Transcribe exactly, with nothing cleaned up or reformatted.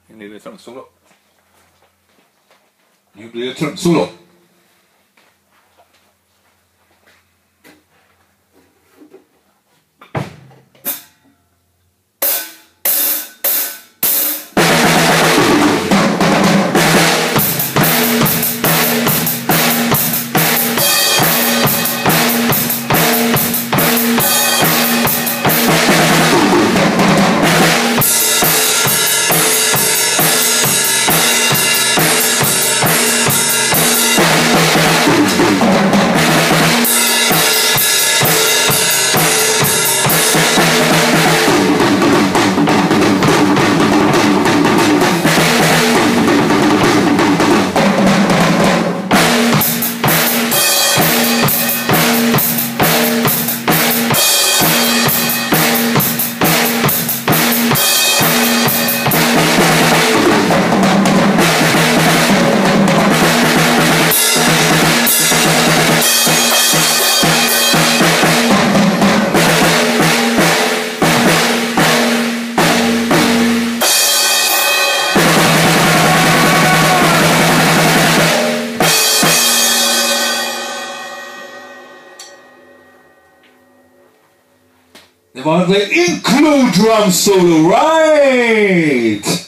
Nu blir det trumsolo. Nu blir det trumsolo. They want to play include drum solo, right?